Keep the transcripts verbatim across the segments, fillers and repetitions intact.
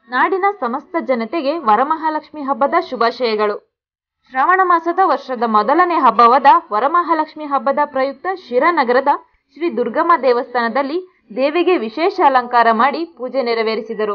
ನಾಡಿನ ಸಮಸ್ತ ಜನತೆಗೆ ವರಮಹಾಲಕ್ಷ್ಮಿ ಹಬ್ಬದ ಶುಭಾಶಯಗಳು. ಶ್ರಾವಣ ಮಾಸದ ವರ್ಷದ ಮೊದಲನೇ ಹಬ್ಬವಾದ ವರಮಹಾಲಕ್ಷ್ಮಿ ಹಬ್ಬದ ಪ್ರಯುಕ್ತ ಶಿರಾನಗರದ ಶ್ರೀ ದುರ್ಗಮ್ಮ ದೇವಸ್ಥಾನದಲ್ಲಿ ದೇವಿಗೆ ವಿಶೇಷ ಅಲಂಕಾರ ಮಾಡಿ ಪೂಜೆ ನೆರವೇರಿಸಿದರು.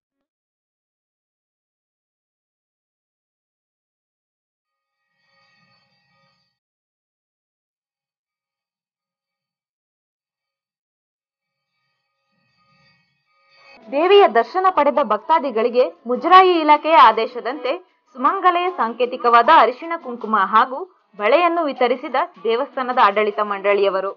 ದೇವಿಯ ದರ್ಶನ ಪಡೆದ ಭಕ್ತಾದಿಗಳಿಗೆ ಮುಜರಾಯಿ ಇಲಾಖೆಯ ಆದೇಶದಂತೆ ಸುಮಂಗಲೆಯ ಸಾಂಕೇತಿಕವಾದ ಅರಿಶಿಣ ಕುಂಕುಮ ಹಾಗೂ ಬಳೆಯನ್ನು ವಿತರಿಸಿದ ದೇವಸ್ಥಾನದ ಆಡಳಿತ ಮಂಡಳಿಯವರು.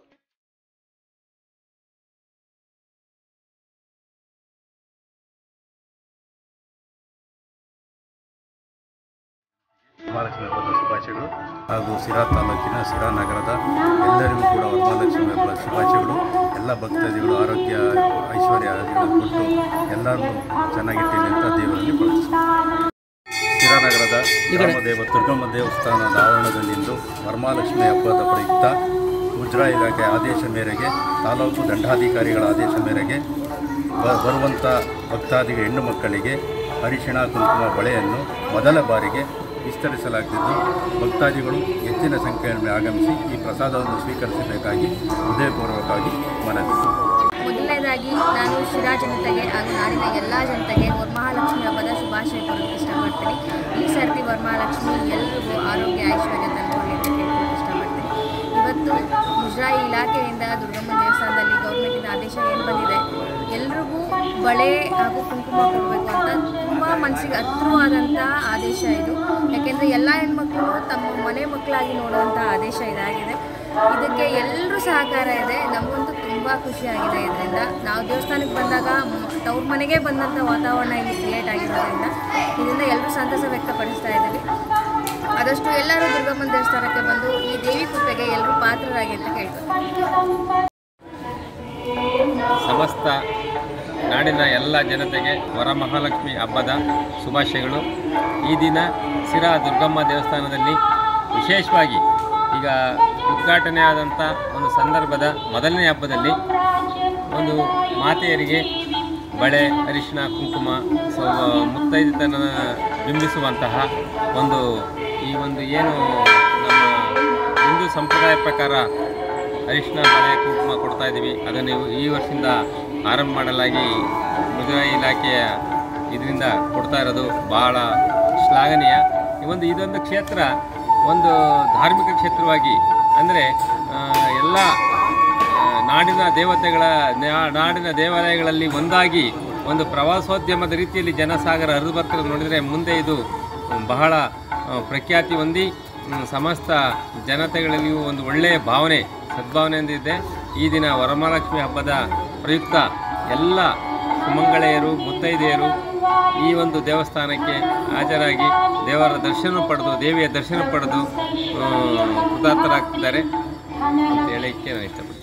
ವರಮಹಾಲಕ್ಷ್ಮಿ ಹಬ್ಬದ ಶುಭಾಶಯಗಳು ಹಾಗೂ ಸಿರಾ ತಾಲೂಕಿನ ಸಿರಾ ನಗರದ ಎಲ್ಲರಿಗೂ ಕೂಡ ವರಮಹಾಲಕ್ಷ್ಮಿ ಹಬ್ಬದ ಶುಭಾಶಯಗಳು. ಎಲ್ಲ ಭಕ್ತಾದಿಗಳು ಆರೋಗ್ಯ ಐಶ್ವರ್ಯ ಕೊಟ್ಟು ಎಲ್ಲರೂ ಚೆನ್ನಾಗಿಟ್ಟಿದೆ ಅಂತ ದೇವರಲ್ಲಿ ಪ್ರಾರ್ಥಿಸುತ್ತಾರೆ. ಸಿರಾನಗರದ ಗ್ರಾಮದೇವ ದುರ್ಗಮ್ಮ ದೇವಸ್ಥಾನದ ಆವರಣದಲ್ಲಿಂದು ವರಮಹಾಲಕ್ಷ್ಮಿ ಹಬ್ಬದ ಪ್ರಯುಕ್ತ ಮುಜರಾಯಿ ಇಲಾಖೆ ಆದೇಶ ಮೇರೆಗೆ ತಾಲೂಕು ದಂಡಾಧಿಕಾರಿಗಳ ಆದೇಶ ಮೇರೆಗೆ ಬರುವಂಥ ಭಕ್ತಾದಿ ಹೆಣ್ಣು ಮಕ್ಕಳಿಗೆ ಅರಿಶಿಣ ಕುಂಕುಮ ಬಳೆಯನ್ನು ಮೊದಲ ಬಾರಿಗೆ ವಿಸ್ತರಿಸಲಾಗುತ್ತಿದ್ದು ಭಕ್ತಾದಿಗಳು ಹೆಚ್ಚಿನ ಸಂಖ್ಯೆಯಲ್ಲಿ ಆಗಮಿಸಿ ಈ ಪ್ರಸಾದವನ್ನು ಸ್ವೀಕರಿಸಬೇಕಾಗಿ ಹೃದಯಪೂರ್ವಕವಾಗಿ ಮನವಿ. ಮೊದಲನೇದಾಗಿ ನಾನು ಶಿರಾ ಜನತೆಗೆ ಹಾಗೂ ನಾಡಿನ ಎಲ್ಲ ಜನತೆಗೆ ವರಮಹಾಲಕ್ಷ್ಮಿ ಹಬ್ಬದ ಶುಭಾಶಯ ಕೊಡೋಕ್ಕೆ ಇಷ್ಟಪಡ್ತೀನಿ. ಈ ಸರ್ತಿ ವರಮಹಾಲಕ್ಷ್ಮಿ ಎಲ್ಲರಿಗೂ ಆರೋಗ್ಯ ಐಶ್ವರ್ಯ ತಂದುಕೊಳ್ಳಿ ಅಂತ ಕೇಳ್ಕೊಳ್ಳೋಕೆ ಇಷ್ಟಪಡ್ತೀನಿ. ಇವತ್ತು ಮುಜರಾಯಿ ಇಲಾಖೆಯಿಂದ ದುರ್ಗಮ್ಮ ದೇವಸ್ಥಾನದಲ್ಲಿ ಗೌರ್ಮೆಂಟಿನ ಆದೇಶ ಏನು ಬಂದಿದೆ, ಎಲ್ರಿಗೂ ಬಳೆ ಹಾಗೂ ಕುಂಕುಮ ಕೊಡಬೇಕು ಅಂತ ತುಂಬ ಮನಸ್ಸಿಗೆ ಹತ್ತಿರವಾದಂಥ ಆದೇಶ ಇದು. ಯಾಕೆಂದರೆ ಎಲ್ಲ ಹೆಣ್ಮಕ್ಳು ತಮ್ಮ ಮನೆ ಮಕ್ಕಳಾಗಿ ನೋಡುವಂಥ ಆದೇಶ ಇದಾಗಿದೆ. ಇದಕ್ಕೆ ಎಲ್ಲರೂ ಸಹಕಾರ ಇದೆ. ನಮಗಂತೂ ತುಂಬ ಖುಷಿಯಾಗಿದೆ. ಇದರಿಂದ ನಾವು ದೇವಸ್ಥಾನಕ್ಕೆ ಬಂದಾಗ ತವ್ರ ಮನೆಗೆ ಬಂದಂಥ ವಾತಾವರಣ ಇಲ್ಲಿ ಕ್ರಿಯೇಟ್ ಆಗಿರೋದ್ರಿಂದ ಇದರಿಂದ ಎಲ್ಲರೂ ಸಂತಸ ವ್ಯಕ್ತಪಡಿಸ್ತಾ ಇದ್ದೀವಿ. ಆದಷ್ಟು ಎಲ್ಲರೂ ದುರ್ಗಮ್ಮನ ದೇವಸ್ಥಾನಕ್ಕೆ ಬಂದು ಈ ದೇವಿ ಕೃಪೆಗೆ ಎಲ್ಲರೂ ಪಾತ್ರರಾಗಿ ಅಂತ ಕೇಳ್ತಾರೆ. ಸಮಸ್ತ ನಾಡಿನ ಎಲ್ಲ ಜನತೆಗೆ ವರಮಹಾಲಕ್ಷ್ಮಿ ಹಬ್ಬದ ಶುಭಾಶಯಗಳು. ಈ ದಿನ ಸಿರಾ ದುರ್ಗಮ್ಮ ದೇವಸ್ಥಾನದಲ್ಲಿ ವಿಶೇಷವಾಗಿ ಈಗ ಉದ್ಘಾಟನೆ ಆದಂಥ ಒಂದು ಸಂದರ್ಭದ ಮೊದಲನೇ ಹಬ್ಬದಲ್ಲಿ ಒಂದು ಮಾತೆಯರಿಗೆ ಬಳೆ ಅರಿಶಿಣ ಕುಂಕುಮ ಸೊ ಮುತ್ತೈದೆತನ ಬಿಂಬಿಸುವಂತಹ ಒಂದು ಈ ಒಂದು ಏನು ನಮ್ಮ ಹಿಂದೂ ಸಂಪ್ರದಾಯ ಪ್ರಕಾರ ಅರಿಶಿಣ ಬಳೆ ಕುಂಕುಮ ಕೊಡ್ತಾ ಇದ್ದೀವಿ. ಅದನ್ನು ಈ ವರ್ಷದಿಂದ ಆರಂಭ ಮಾಡಲಾಗಿ ಮುಜರಾಯಿ ಇಲಾಖೆಯ ಇದರಿಂದ ಕೊಡ್ತಾ ಇರೋದು ಭಾಳ ಶ್ಲಾಘನೀಯ. ಈ ಒಂದು ಇದೊಂದು ಕ್ಷೇತ್ರ ಒಂದು ಧಾರ್ಮಿಕ ಕ್ಷೇತ್ರವಾಗಿ ಅಂದರೆ ಎಲ್ಲ ನಾಡಿನ ದೇವತೆಗಳ ನಾಡಿನ ದೇವಾಲಯಗಳಲ್ಲಿ ಒಂದಾಗಿ ಒಂದು ಪ್ರವಾಸೋದ್ಯಮದ ರೀತಿಯಲ್ಲಿ ಜನಸಾಗರ ಹರಿದು ಬರ್ತಿರೋದು ನೋಡಿದರೆ ಮುಂದೆ ಇದು ಬಹಳ ಪ್ರಖ್ಯಾತಿ ಹೊಂದಿ ಸಮಸ್ತ ಜನತೆಗಳಲ್ಲಿಯೂ ಒಂದು ಒಳ್ಳೆಯ ಭಾವನೆ ಸದ್ಭಾವನೆ ಹೊಂದಿದೆ. ಈ ದಿನ ವರಮಹಾಲಕ್ಷ್ಮಿ ಹಬ್ಬದ ಪ್ರಯುಕ್ತ ಎಲ್ಲ ಸುಮಂಗಳೆಯರು ಮುತ್ತೈದೆಯರು ಈ ಒಂದು ದೇವಸ್ಥಾನಕ್ಕೆ ಹಾಜರಾಗಿ ದೇವರ ದರ್ಶನ ಪಡೆದು ದೇವಿಯ ದರ್ಶನ ಪಡೆದು ಕೃತಾರ್ಥರಾಗ್ತಿದ್ದಾರೆ ಅಂತ ಹೇಳಲಿಕ್ಕೆ ನಾನು ಇಷ್ಟಪಡ್ತೀನಿ.